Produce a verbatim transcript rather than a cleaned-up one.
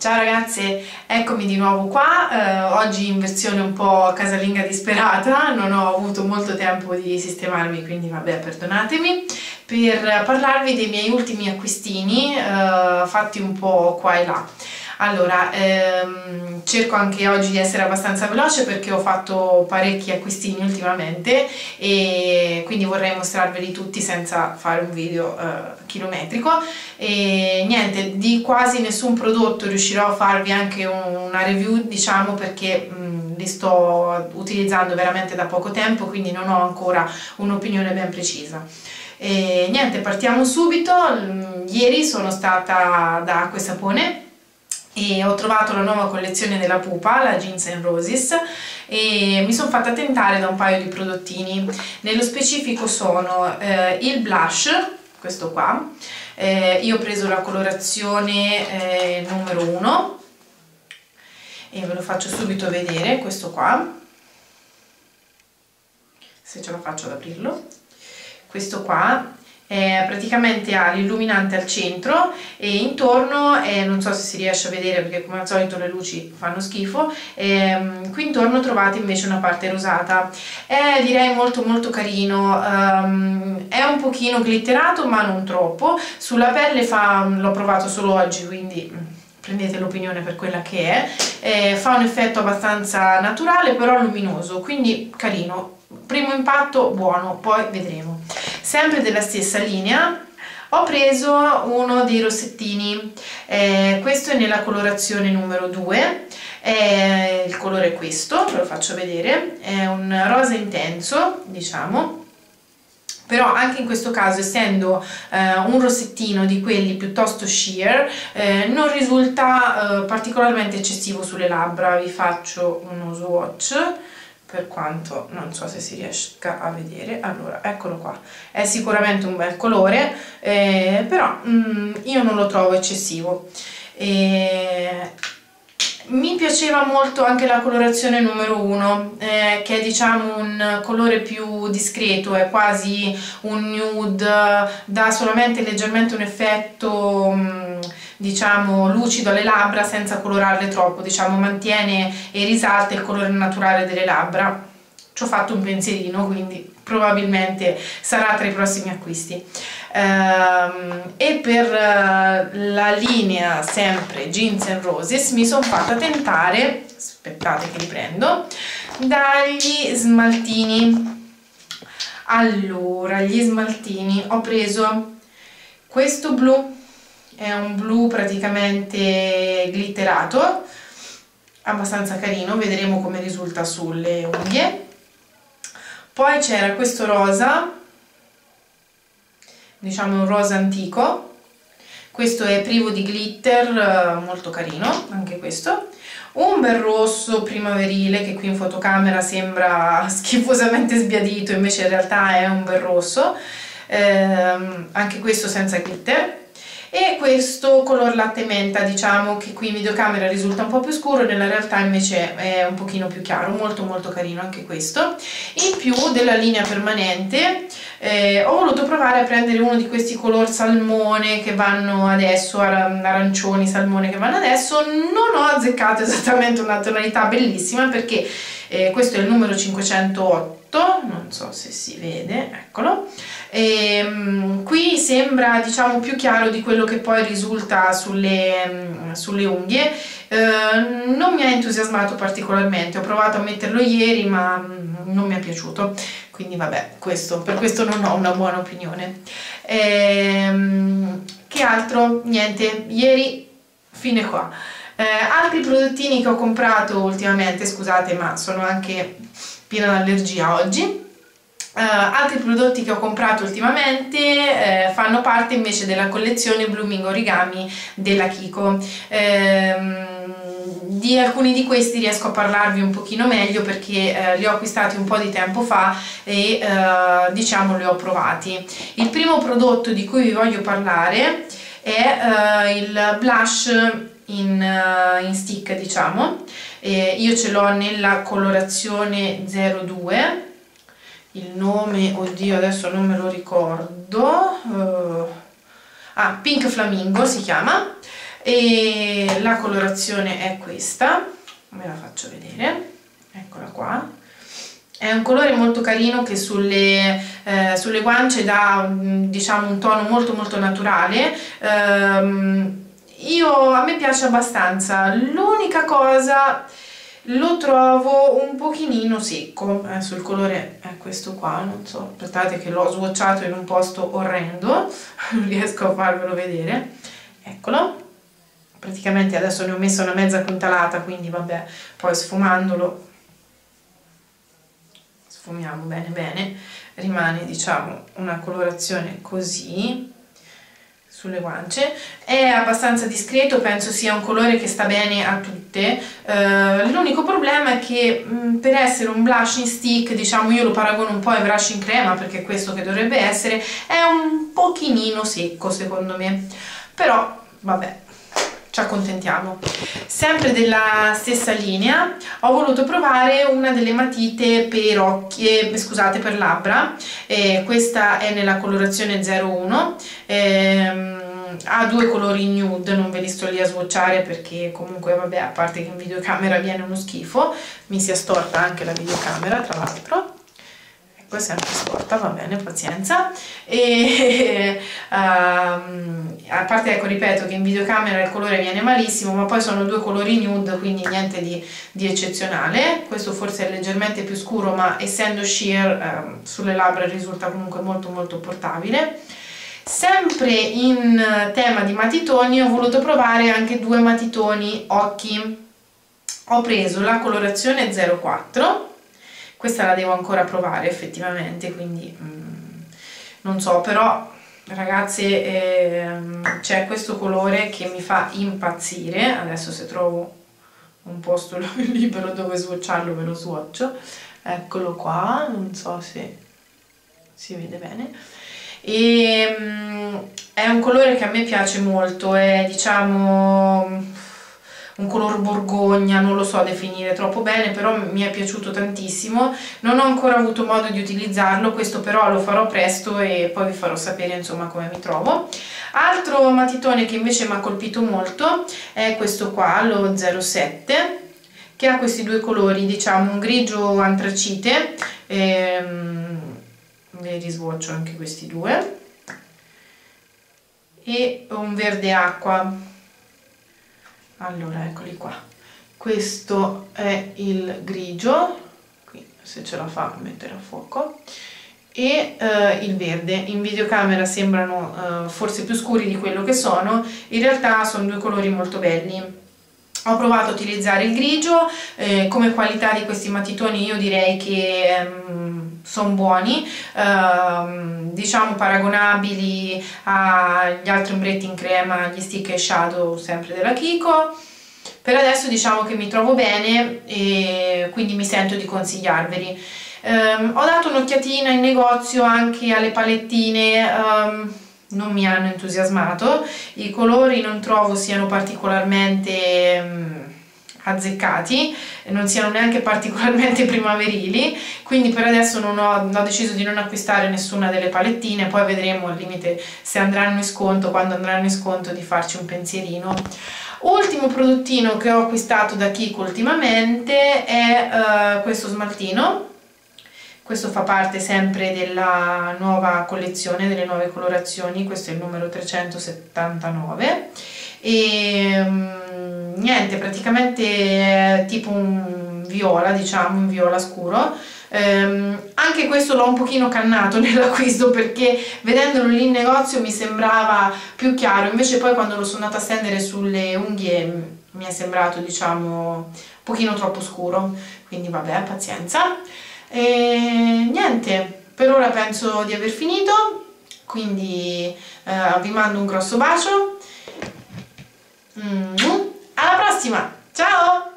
Ciao ragazze, eccomi di nuovo qua, eh, oggi in versione un po' casalinga disperata, non ho avuto molto tempo di sistemarmi, quindi vabbè, perdonatemi, per parlarvi dei miei ultimi acquistini eh, fatti un po' qua e là. Allora, ehm, cerco anche oggi di essere abbastanza veloce perché ho fatto parecchi acquistini ultimamente e quindi vorrei mostrarveli tutti senza fare un video eh, chilometrico. E niente, di quasi nessun prodotto riuscirò a farvi anche una review, diciamo, perché mh, li sto utilizzando veramente da poco tempo, quindi non ho ancora un'opinione ben precisa. E niente, partiamo subito. Ieri sono stata da Acqua e Sapone e ho trovato la nuova collezione della Pupa, la Jeans and Roses, e mi sono fatta tentare da un paio di prodottini. Nello specifico sono eh, il blush, questo qua. Eh, io ho preso la colorazione eh, numero uno e ve lo faccio subito vedere, questo qua, se ce la faccio ad aprirlo. Questo qua eh, praticamente ha l'illuminante al centro e intorno, eh, non so se si riesce a vedere perché come al solito le luci fanno schifo, ehm, qui intorno trovate invece una parte rosata. È direi molto molto carino, um, è un pochino glitterato ma non troppo, sulla pelle fa, l'ho provato solo oggi quindi prendete l'opinione per quella che è, eh, fa un effetto abbastanza naturale però luminoso, quindi carino. Primo impatto buono, poi vedremo. Sempre della stessa linea ho preso uno dei rossettini, eh, questo è nella colorazione numero due, eh, il colore è questo, ve lo faccio vedere, è un rosa intenso, diciamo, però anche in questo caso, essendo eh, un rossettino di quelli piuttosto sheer, eh, non risulta eh, particolarmente eccessivo sulle labbra. Vi faccio uno swatch, per quanto non so se si riesca a vedere. Allora, eccolo qua, è sicuramente un bel colore, eh, però mm, io non lo trovo eccessivo. E mi piaceva molto anche la colorazione numero uno, eh, che è diciamo un colore più discreto, è quasi un nude, dà solamente leggermente un effetto mh, diciamo lucido alle labbra senza colorarle troppo, diciamo mantiene e risalta il colore naturale delle labbra. Ci ho fatto un pensierino, quindi probabilmente sarà tra i prossimi acquisti. Um, e per uh, la linea sempre Jeans and Roses mi sono fatta tentare, aspettate che li prendo, dagli smaltini. Allora, gli smaltini, ho preso questo blu, è un blu praticamente glitterato, abbastanza carino, vedremo come risulta sulle unghie. Poi c'era questo rosa, diciamo un rosa antico, questo è privo di glitter, molto carino anche questo. Un bel rosso primaverile che qui in fotocamera sembra schifosamente sbiadito, invece in realtà è un bel rosso, ehm, anche questo senza glitter. E questo color latte menta, diciamo che qui in videocamera risulta un po' più scuro, nella realtà invece è un pochino più chiaro, molto molto carino anche questo. In più della linea permanente eh, ho voluto provare a prendere uno di questi color salmone che vanno adesso, arancioni salmone che vanno adesso. Non ho azzeccato esattamente una tonalità bellissima perché eh, questo è il numero cinquecentootto, non so se si vede, eccolo. E, um, qui sembra diciamo più chiaro di quello che poi risulta sulle, um, sulle unghie. Uh, non mi ha entusiasmato particolarmente, ho provato a metterlo ieri ma um, non mi è piaciuto, quindi vabbè, questo, per questo non ho una buona opinione. E, um, che altro? Niente, ieri fine qua. Eh, altri prodottini che ho comprato ultimamente, scusate ma sono anche piena d'allergia oggi. Uh, altri prodotti che ho comprato ultimamente eh, fanno parte invece della collezione Blooming Origami della Kiko. Ehm, di alcuni di questi riesco a parlarvi un pochino meglio perché eh, li ho acquistati un po' di tempo fa e eh, diciamo li ho provati. Il primo prodotto di cui vi voglio parlare è eh, il blush in, uh, in stick, diciamo. Eh, io ce l'ho nella colorazione zero due. Il nome, oddio adesso non me lo ricordo, uh, ah, Pink Flamingo si chiama. e la colorazione è questa, ve la faccio vedere, eccola qua. È un colore molto carino che sulle, eh, sulle guance dà, diciamo, un tono molto molto naturale. Ehm, io, a me piace abbastanza, l'unica cosa lo trovo un pochino secco, adesso il colore è questo qua, non so, aspettate che l'ho swatchato in un posto orrendo, non riesco a farvelo vedere, eccolo. Praticamente adesso ne ho messo una mezza quintalata, quindi vabbè, poi sfumandolo, sfumiamo bene bene, rimane, diciamo, una colorazione così sulle guance. È abbastanza discreto, penso sia un colore che sta bene a tutte. Uh, l'unico problema è che mh, per essere un blushing stick, diciamo, io lo paragono un po' ai blushing crema, perché è questo che dovrebbe essere, è un pochino secco secondo me, però vabbè, ci accontentiamo. Sempre della stessa linea ho voluto provare una delle matite per occhi, eh, scusate, per labbra. Eh, questa è nella colorazione zero uno, ehm, ha due colori nude, non ve li sto lì a swatchare perché comunque vabbè, a parte che in videocamera viene uno schifo, mi si è storta anche la videocamera tra l'altro, ecco, è sempre storta, va bene, pazienza. E um, a parte, ecco, ripeto che in videocamera il colore viene malissimo, ma poi sono due colori nude, quindi niente di, di eccezionale. Questo forse è leggermente più scuro, ma essendo sheer um, sulle labbra risulta comunque molto molto portabile. Sempre in tema di matitoni ho voluto provare anche due matitoni occhi. Ho preso la colorazione zero quattro, questa la devo ancora provare effettivamente, quindi mm, non so, però ragazze, ehm, c'è questo colore che mi fa impazzire. Adesso se trovo un posto libero dove swatcharlo ve lo swatcho, eccolo qua, non so se si vede bene. E um, è un colore che a me piace molto, è, diciamo, un color borgogna, non lo so definire troppo bene, però mi è piaciuto tantissimo. Non ho ancora avuto modo di utilizzarlo, questo però lo farò presto e poi vi farò sapere insomma come mi trovo. Altro matitone che invece mi ha colpito molto è questo qua, lo zero sette, che ha questi due colori, diciamo un grigio antracite, ehm, ve li swatcho anche questi due, e un verde acqua. Allora, eccoli qua, questo è il grigio, qui se ce la fa mettere a fuoco, e uh, il verde. In videocamera sembrano uh, forse più scuri di quello che sono, in realtà sono due colori molto belli. Ho provato a utilizzare il grigio, eh, come qualità di questi matitoni io direi che um, sono buoni, uh, diciamo paragonabili agli altri ombretti in crema, gli stick e shadow sempre della Kiko. Per adesso diciamo che mi trovo bene e quindi mi sento di consigliarveli. Um, ho dato un'occhiatina in negozio anche alle palettine, um, non mi hanno entusiasmato, i colori non trovo siano particolarmente um, azzeccati, non siano neanche particolarmente primaverili, quindi per adesso non ho, ho deciso di non acquistare nessuna delle palettine, poi vedremo al limite se andranno in sconto, quando andranno in sconto, di farci un pensierino. Ultimo prodottino che ho acquistato da Kiko ultimamente è uh, questo smaltino. Questo fa parte sempre della nuova collezione, delle nuove colorazioni, questo è il numero trecentosettantanove e um, niente, praticamente è tipo un viola, diciamo, un viola scuro. Um, anche questo l'ho un pochino cannato nell'acquisto perché vedendolo lì in negozio mi sembrava più chiaro, invece poi quando lo sono andata a stendere sulle unghie mi è sembrato, diciamo, un pochino troppo scuro, quindi vabbè, pazienza. E niente, per ora penso di aver finito, quindi eh, vi mando un grosso bacio, mm, alla prossima, ciao!